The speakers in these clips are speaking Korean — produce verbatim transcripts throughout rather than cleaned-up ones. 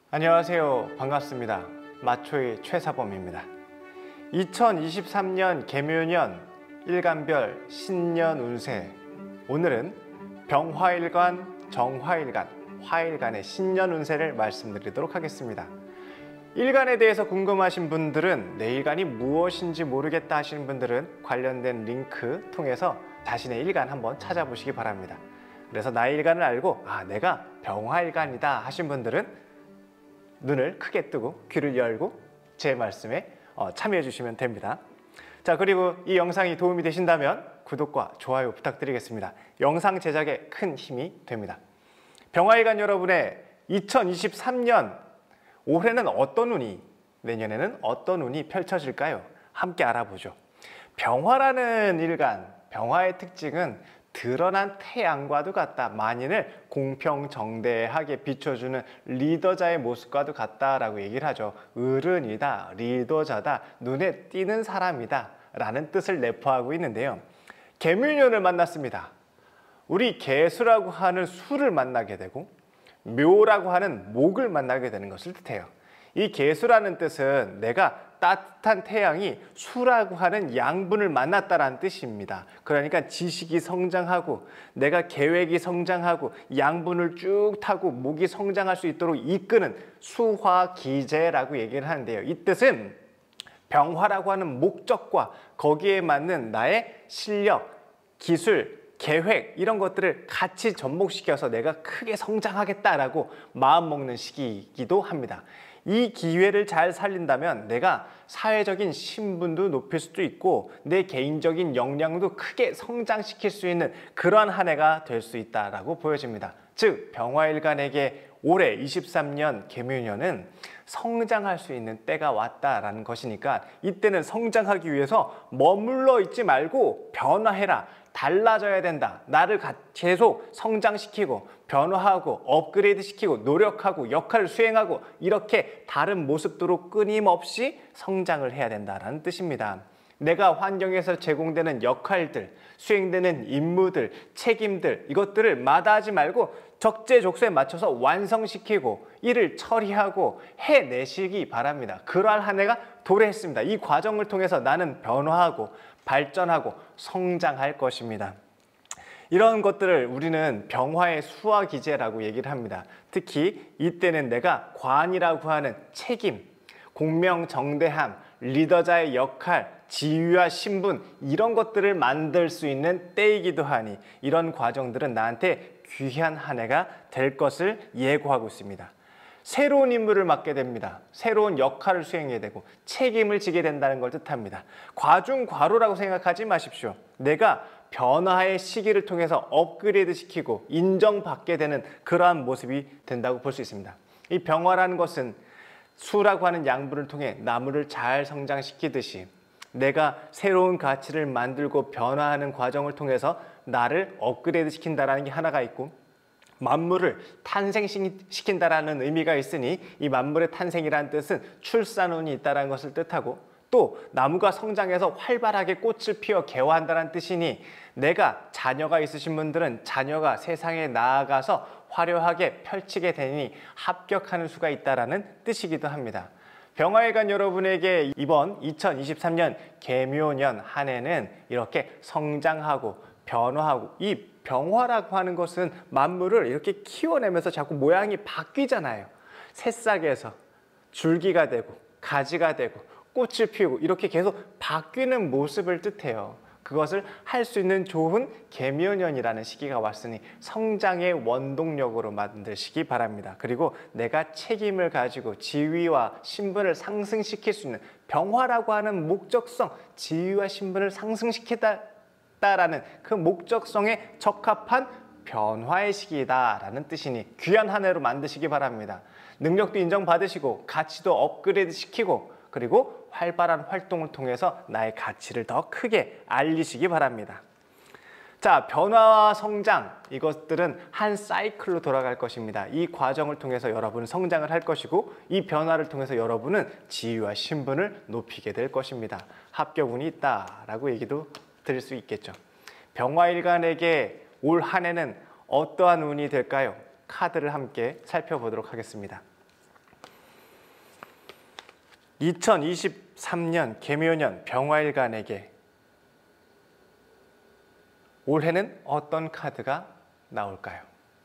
안녕하세요. 반갑습니다. 마초이 최사범입니다. 이천이십삼 년 개묘년 일간별 신년 운세, 오늘은 병화일간, 정화일간, 화일간의 신년 운세를 말씀드리도록 하겠습니다. 일간에 대해서 궁금하신 분들은 내 일간이 무엇인지 모르겠다 하시는 분들은 관련된 링크 통해서 자신의 일간 한번 찾아보시기 바랍니다. 그래서 나의 일간을 알고 아 내가 병화일간이다 하신 분들은 눈을 크게 뜨고 귀를 열고 제 말씀에 어, 참여해 주시면 됩니다. 자, 그리고 이 영상이 도움이 되신다면 구독과 좋아요 부탁드리겠습니다. 영상 제작에 큰 힘이 됩니다. 병화일간 여러분의 이천이십삼 년 올해는 어떤 운이, 내년에는 어떤 운이 펼쳐질까요? 함께 알아보죠. 병화라는 일간, 병화의 특징은 드러난 태양과도 같다. 만인을 공평정대하게 비춰주는 리더자의 모습과도 같다라고 얘기를 하죠. 어른이다, 리더자다, 눈에 띄는 사람이다 라는 뜻을 내포하고 있는데요. 개묘년을 만났습니다. 우리 개수라고 하는 수를 만나게 되고 묘라고 하는 목을 만나게 되는 것을 뜻해요. 이 개수라는 뜻은 내가 따뜻한 태양이 수라고 하는 양분을 만났다라는 뜻입니다. 그러니까 지식이 성장하고 내가 계획이 성장하고 양분을 쭉 타고 목이 성장할 수 있도록 이끄는 수화기제라고 얘기를 하는데요. 이 뜻은 병화라고 하는 목적과 거기에 맞는 나의 실력, 기술, 계획 이런 것들을 같이 접목시켜서 내가 크게 성장하겠다라고 마음먹는 시기이기도 합니다. 이 기회를 잘 살린다면 내가 사회적인 신분도 높일 수도 있고 내 개인적인 역량도 크게 성장시킬 수 있는 그러한 한 해가 될 수 있다라고 보여집니다. 즉 병화일간에게 올해 이십삼 년 개묘년은 성장할 수 있는 때가 왔다라는 것이니까 이때는 성장하기 위해서 머물러 있지 말고 변화해라. 달라져야 된다. 나를 계속 성장시키고 변화하고 업그레이드 시키고 노력하고 역할을 수행하고 이렇게 다른 모습으로 끊임없이 성장을 해야 된다는 뜻입니다. 내가 환경에서 제공되는 역할들, 수행되는 임무들, 책임들 이것들을 마다하지 말고 적재적소에 맞춰서 완성시키고 이를 처리하고 해내시기 바랍니다. 그러한 한 해가 도래했습니다. 이 과정을 통해서 나는 변화하고 발전하고 성장할 것입니다. 이런 것들을 우리는 병화의 수화기제라고 얘기를 합니다. 특히 이때는 내가 관이라고 하는 책임, 공명정대함, 리더자의 역할, 지위와 신분 이런 것들을 만들 수 있는 때이기도 하니 이런 과정들은 나한테 귀한 한 해가 될 것을 예고하고 있습니다. 새로운 임무를 맡게 됩니다. 새로운 역할을 수행해야 되고 책임을 지게 된다는 걸 뜻합니다. 과중과로라고 생각하지 마십시오. 내가 변화의 시기를 통해서 업그레이드 시키고 인정받게 되는 그러한 모습이 된다고 볼 수 있습니다. 이 병화라는 것은 수라고 하는 양분을 통해 나무를 잘 성장시키듯이 내가 새로운 가치를 만들고 변화하는 과정을 통해서 나를 업그레이드 시킨다는 게 하나가 있고 만물을 탄생시킨다라는 의미가 있으니 이 만물의 탄생이라는 뜻은 출산운이 있다는 것을 뜻하고 또 나무가 성장해서 활발하게 꽃을 피워 개화한다는 뜻이니 내가 자녀가 있으신 분들은 자녀가 세상에 나아가서 화려하게 펼치게 되니 합격하는 수가 있다는 뜻이기도 합니다. 병화일간 여러분에게 이번 이천이십삼 년 개묘년 한 해는 이렇게 성장하고 변화하고 이 병화라고 하는 것은 만물을 이렇게 키워내면서 자꾸 모양이 바뀌잖아요. 새싹에서 줄기가 되고 가지가 되고 꽃을 피우고 이렇게 계속 바뀌는 모습을 뜻해요. 그것을 할 수 있는 좋은 개묘년이라는 시기가 왔으니 성장의 원동력으로 만드시기 바랍니다. 그리고 내가 책임을 가지고 지위와 신분을 상승시킬 수 있는 병화라고 하는 목적성, 지위와 신분을 상승시키다 라는 그 목적성에 적합한 변화의 시기다라는 뜻이니 귀한 한 해로 만드시기 바랍니다. 능력도 인정받으시고 가치도 업그레이드 시키고 그리고 활발한 활동을 통해서 나의 가치를 더 크게 알리시기 바랍니다. 자, 변화와 성장 이것들은 한 사이클로 돌아갈 것입니다. 이 과정을 통해서 여러분은 성장을 할 것이고 이 변화를 통해서 여러분은 지위와 신분을 높이게 될 것입니다. 합격운이 있다라고 얘기도 드릴 수 있겠죠. 병화일간에게 올 한 해는 어떠한 운이 될까요? 카드를 함께 살펴보도록 하겠습니다. 이천이십삼 년 개묘년 병화일간에게 올해는 어떤 카드가 나올까요?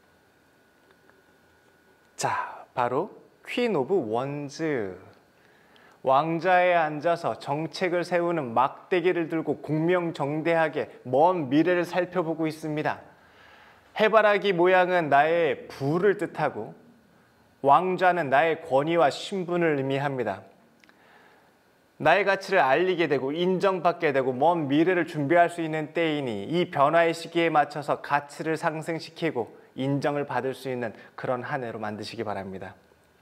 자, 바로 퀸 오브 원즈. 왕좌에 앉아서 정책을 세우는 막대기를 들고 공명정대하게 먼 미래를 살펴보고 있습니다. 해바라기 모양은 나의 부를 뜻하고 왕좌는 나의 권위와 신분을 의미합니다. 나의 가치를 알리게 되고 인정받게 되고 먼 미래를 준비할 수 있는 때이니 이 변화의 시기에 맞춰서 가치를 상승시키고 인정을 받을 수 있는 그런 한 해로 만드시기 바랍니다.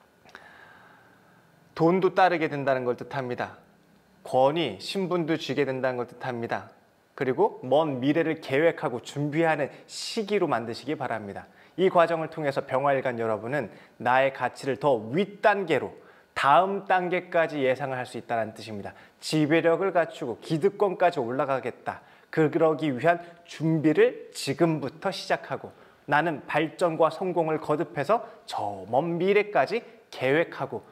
돈도 따르게 된다는 걸 뜻합니다. 권위, 신분도 쥐게 된다는 걸 뜻합니다. 그리고 먼 미래를 계획하고 준비하는 시기로 만드시기 바랍니다. 이 과정을 통해서 병화일간 여러분은 나의 가치를 더 윗단계로 다음 단계까지 예상을 할 수 있다는 뜻입니다. 지배력을 갖추고 기득권까지 올라가겠다. 그러기 위한 준비를 지금부터 시작하고 나는 발전과 성공을 거듭해서 저 먼 미래까지 계획하고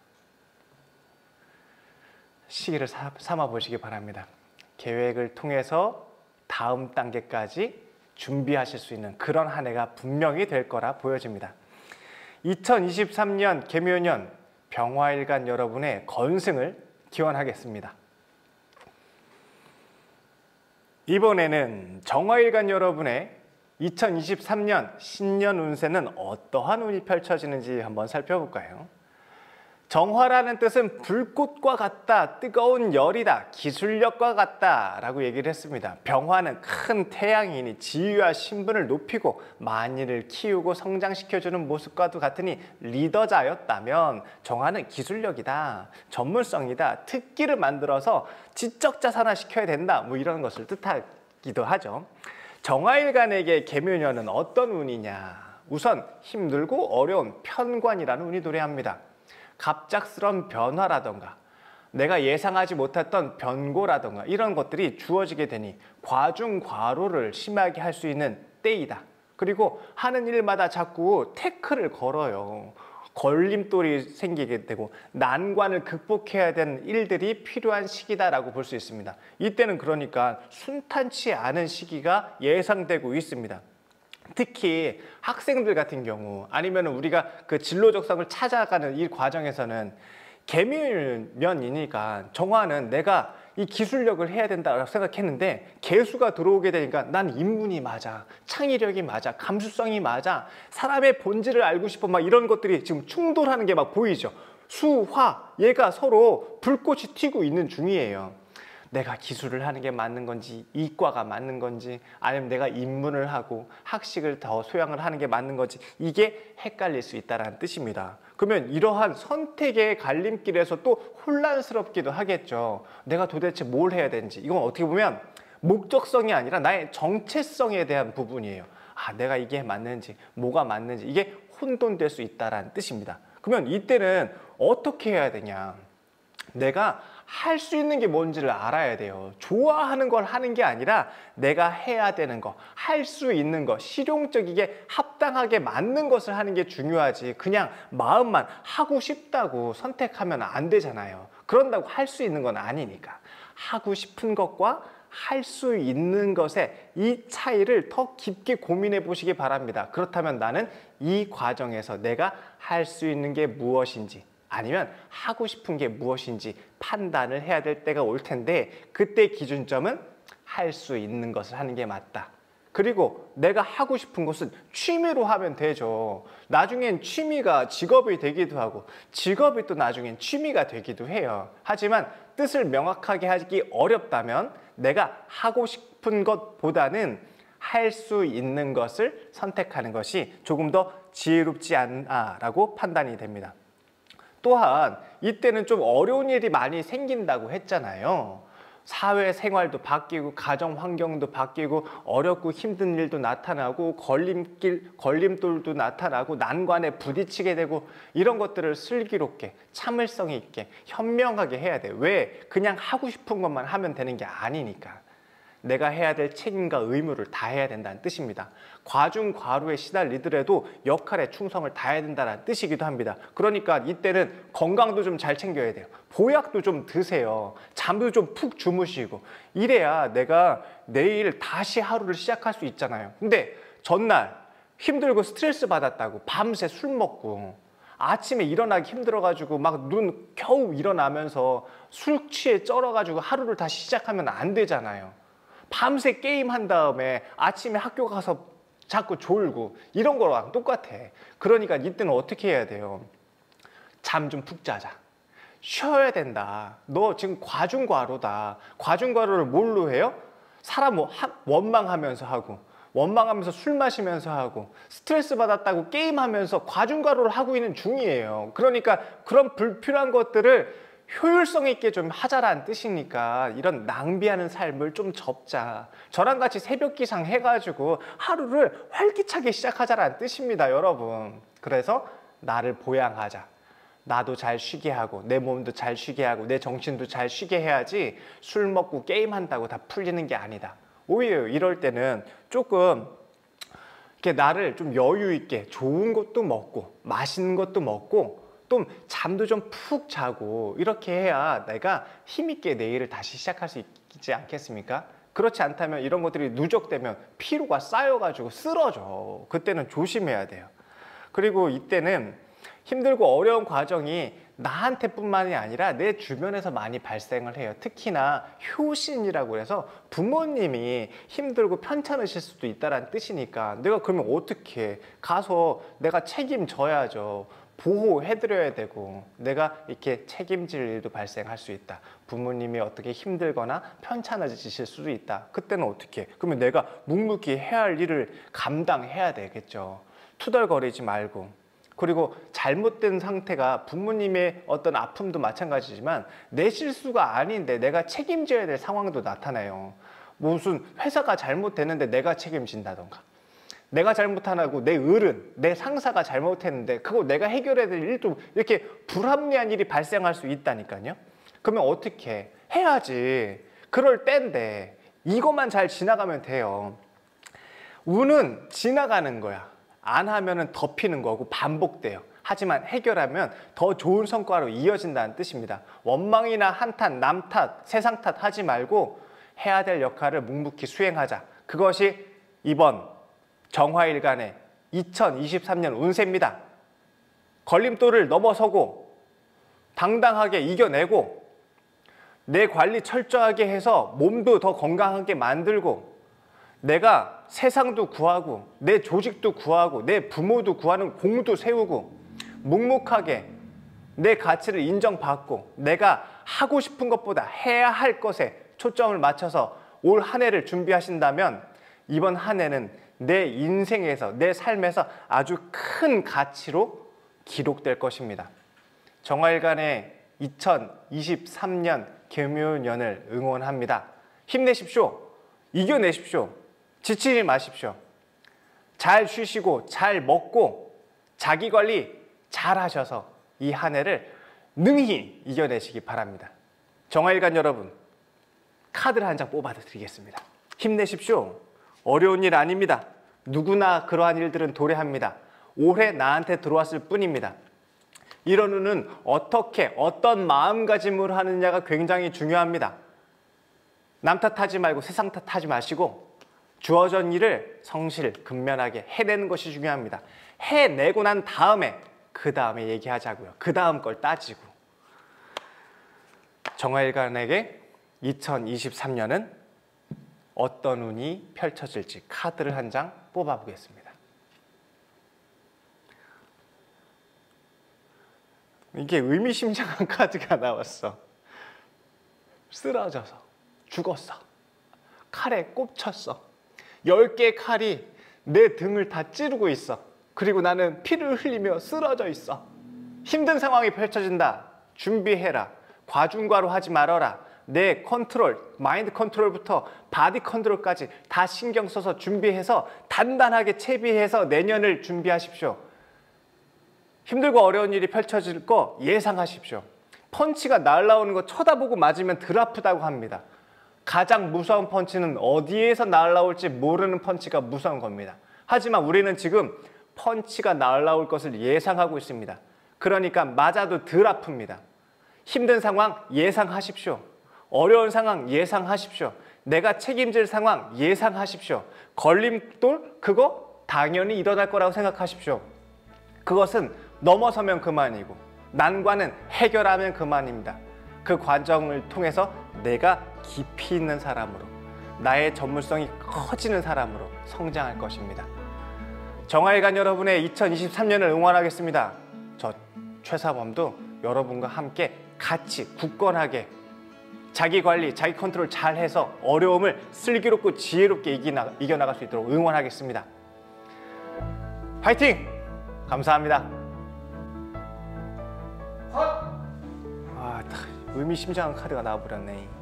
시기를 삼아 보시기 바랍니다. 계획을 통해서 다음 단계까지 준비하실 수 있는 그런 한 해가 분명히 될 거라 보여집니다. 이천이십삼 년 개묘년 병화일간 여러분의 건승을 기원하겠습니다. 이번에는 정화일간 여러분의 이천이십삼 년 신년 운세는 어떠한 운이 펼쳐지는지 한번 살펴볼까요? 정화라는 뜻은 불꽃과 같다, 뜨거운 열이다, 기술력과 같다 라고 얘기를 했습니다. 병화는 큰 태양이니 지위와 신분을 높이고 만인을 키우고 성장시켜주는 모습과도 같으니 리더자였다면 정화는 기술력이다, 전문성이다, 특기를 만들어서 지적자산화시켜야 된다, 뭐 이런 것을 뜻하기도 하죠. 정화일간에게 개묘년은 어떤 운이냐? 우선 힘들고 어려운 편관이라는 운이 도래합니다. 갑작스러운 변화라던가 내가 예상하지 못했던 변고라던가 이런 것들이 주어지게 되니 과중과로를 심하게 할 수 있는 때이다. 그리고 하는 일마다 자꾸 태클을 걸어요. 걸림돌이 생기게 되고 난관을 극복해야 되는 일들이 필요한 시기다라고 볼 수 있습니다. 이때는 그러니까 순탄치 않은 시기가 예상되고 있습니다. 특히 학생들 같은 경우 아니면 우리가 그 진로 적성을 찾아가는 이 과정에서는 개묘년이니까 정화는 내가 이 기술력을 해야 된다고 생각했는데 개수가 들어오게 되니까 난 인문이 맞아, 창의력이 맞아, 감수성이 맞아, 사람의 본질을 알고 싶어 막 이런 것들이 지금 충돌하는 게 막 보이죠. 수, 화, 얘가 서로 불꽃이 튀고 있는 중이에요. 내가 기술을 하는 게 맞는 건지 이과가 맞는 건지 아니면 내가 인문을 하고 학식을 더 소양을 하는 게 맞는 건지 이게 헷갈릴 수 있다는 뜻입니다. 그러면 이러한 선택의 갈림길에서 또 혼란스럽기도 하겠죠. 내가 도대체 뭘 해야 되는지 이건 어떻게 보면 목적성이 아니라 나의 정체성에 대한 부분이에요. 아, 내가 이게 맞는지 뭐가 맞는지 이게 혼돈될 수 있다는 뜻입니다. 그러면 이때는 어떻게 해야 되냐? 내가 할 수 있는 게 뭔지를 알아야 돼요. 좋아하는 걸 하는 게 아니라 내가 해야 되는 거, 할 수 있는 거, 실용적이게 합당하게 맞는 것을 하는 게 중요하지 그냥 마음만 하고 싶다고 선택하면 안 되잖아요. 그런다고 할 수 있는 건 아니니까. 하고 싶은 것과 할 수 있는 것의 이 차이를 더 깊게 고민해 보시기 바랍니다. 그렇다면 나는 이 과정에서 내가 할 수 있는 게 무엇인지 아니면 하고 싶은 게 무엇인지 판단을 해야 될 때가 올 텐데 그때 기준점은 할 수 있는 것을 하는 게 맞다. 그리고 내가 하고 싶은 것은 취미로 하면 되죠. 나중엔 취미가 직업이 되기도 하고 직업이 또 나중엔 취미가 되기도 해요. 하지만 뜻을 명확하게 하기 어렵다면 내가 하고 싶은 것보다는 할 수 있는 것을 선택하는 것이 조금 더 지혜롭지 않나라고 판단이 됩니다. 또한 이때는 좀 어려운 일이 많이 생긴다고 했잖아요. 사회생활도 바뀌고 가정 환경도 바뀌고 어렵고 힘든 일도 나타나고 걸림길, 걸림돌도 나타나고 난관에 부딪히게 되고 이런 것들을 슬기롭게 참을성 있게 현명하게 해야 돼요. 왜? 그냥 하고 싶은 것만 하면 되는 게 아니니까. 내가 해야 될 책임과 의무를 다해야 된다는 뜻입니다. 과중과루에 시달리더라도 역할에 충성을 다해야 된다는 뜻이기도 합니다. 그러니까 이때는 건강도 좀 잘 챙겨야 돼요. 보약도 좀 드세요. 잠도 좀 푹 주무시고 이래야 내가 내일 다시 하루를 시작할 수 있잖아요. 근데 전날 힘들고 스트레스 받았다고 밤새 술 먹고 아침에 일어나기 힘들어가지고 막 눈 겨우 일어나면서 술 취해 쩔어가지고 하루를 다시 시작하면 안 되잖아요. 밤새 게임한 다음에 아침에 학교 가서 자꾸 졸고 이런 거랑 똑같아. 그러니까 이때는 어떻게 해야 돼요? 잠 좀 푹 자자. 쉬어야 된다. 너 지금 과중과로다. 과중과로를 뭘로 해요? 사람 원망하면서 하고 원망하면서 술 마시면서 하고 스트레스 받았다고 게임하면서 과중과로를 하고 있는 중이에요. 그러니까 그런 불필요한 것들을 효율성 있게 좀 하자라는 뜻이니까 이런 낭비하는 삶을 좀 접자. 저랑 같이 새벽 기상 해가지고 하루를 활기차게 시작하자라는 뜻입니다, 여러분. 그래서 나를 보양하자. 나도 잘 쉬게 하고 내 몸도 잘 쉬게 하고 내 정신도 잘 쉬게 해야지 술 먹고 게임한다고 다 풀리는 게 아니다. 오히려 이럴 때는 조금 이렇게 나를 좀 여유 있게 좋은 것도 먹고 맛있는 것도 먹고 또 잠도 좀 푹 자고 이렇게 해야 내가 힘있게 내일을 다시 시작할 수 있지 않겠습니까? 그렇지 않다면 이런 것들이 누적되면 피로가 쌓여가지고 쓰러져. 그때는 조심해야 돼요. 그리고 이때는 힘들고 어려운 과정이 나한테뿐만이 아니라 내 주변에서 많이 발생을 해요. 특히나 효신이라고 해서 부모님이 힘들고 편찮으실 수도 있다는 뜻이니까 내가 그러면 어떻게 해? 가서 내가 책임져야죠. 보호해드려야 되고 내가 이렇게 책임질 일도 발생할 수 있다. 부모님이 어떻게 힘들거나 편찮으실 수도 있다. 그때는 어떻게 해? 그러면 내가 묵묵히 해야 할 일을 감당해야 되겠죠. 투덜거리지 말고. 그리고 잘못된 상태가 부모님의 어떤 아픔도 마찬가지지만 내 실수가 아닌데 내가 책임져야 될 상황도 나타나요. 무슨 회사가 잘못됐는데 내가 책임진다던가 내가 잘못 안 하고 내 어른, 내 상사가 잘못했는데 그거 내가 해결해야 될 일도 이렇게 불합리한 일이 발생할 수 있다니까요. 그러면 어떻게 해? 해야지. 그럴 때인데 이것만 잘 지나가면 돼요. 운은 지나가는 거야. 안 하면은 덮이는 거고 반복돼요. 하지만 해결하면 더 좋은 성과로 이어진다는 뜻입니다. 원망이나 한탄, 남 탓, 세상 탓 하지 말고 해야 될 역할을 묵묵히 수행하자. 그것이 이번 정화일간의 이천이십삼 년 운세입니다. 걸림돌을 넘어서고 당당하게 이겨내고 내 관리 철저하게 해서 몸도 더 건강하게 만들고 내가 세상도 구하고 내 조직도 구하고 내 부모도 구하는 공도 세우고 묵묵하게 내 가치를 인정받고 내가 하고 싶은 것보다 해야 할 것에 초점을 맞춰서 올 한 해를 준비하신다면 이번 한 해는 내 인생에서 내 삶에서 아주 큰 가치로 기록될 것입니다. 정화일간의 이천이십삼 년 계묘년을 응원합니다. 힘내십시오. 이겨내십시오. 지치지 마십시오. 잘 쉬시고 잘 먹고 자기 관리 잘 하셔서 이 한 해를 능히 이겨내시기 바랍니다. 정화일간 여러분, 카드를 한 장 뽑아 드리겠습니다. 힘내십시오. 어려운 일 아닙니다. 누구나 그러한 일들은 도래합니다. 올해 나한테 들어왔을 뿐입니다. 이런 운은 어떻게 어떤 마음가짐으로 하느냐가 굉장히 중요합니다. 남 탓하지 말고 세상 탓하지 마시고 주어진 일을 성실, 근면하게 해내는 것이 중요합니다. 해내고 난 다음에 그 다음에 얘기하자고요. 그 다음 걸 따지고. 정화일간에게 이천이십삼 년은 어떤 운이 펼쳐질지 카드를 한 장 뽑아보겠습니다. 이게 의미심장한 카드가 나왔어. 쓰러져서 죽었어. 칼에 꼽혔어. 열 개의 칼이 내 등을 다 찌르고 있어. 그리고 나는 피를 흘리며 쓰러져 있어. 힘든 상황이 펼쳐진다. 준비해라. 과중과로 하지 말아라. 내 컨트롤, 마인드 컨트롤부터 바디 컨트롤까지 다 신경 써서 준비해서 단단하게 채비해서 내년을 준비하십시오. 힘들고 어려운 일이 펼쳐질 거 예상하십시오. 펀치가 날라오는 거 쳐다보고 맞으면 덜 아프다고 합니다. 가장 무서운 펀치는 어디에서 날라올지 모르는 펀치가 무서운 겁니다. 하지만 우리는 지금 펀치가 날라올 것을 예상하고 있습니다. 그러니까 맞아도 덜 아픕니다. 힘든 상황 예상하십시오. 어려운 상황 예상하십시오. 내가 책임질 상황 예상하십시오. 걸림돌? 그거 당연히 일어날 거라고 생각하십시오. 그것은 넘어서면 그만이고 난관은 해결하면 그만입니다. 그 과정을 통해서 내가 깊이 있는 사람으로, 나의 전문성이 커지는 사람으로 성장할 것입니다. 정화일관 여러분의 이천이십삼 년을 응원하겠습니다. 저 최사범도 여러분과 함께 같이 굳건하게 자기 관리, 자기 컨트롤 잘 해서 어려움을 슬기롭고 지혜롭게 이기나, 이겨나갈 수 있도록 응원하겠습니다. 화이팅! 감사합니다. 아, 의미심장한 카드가 나와버렸네.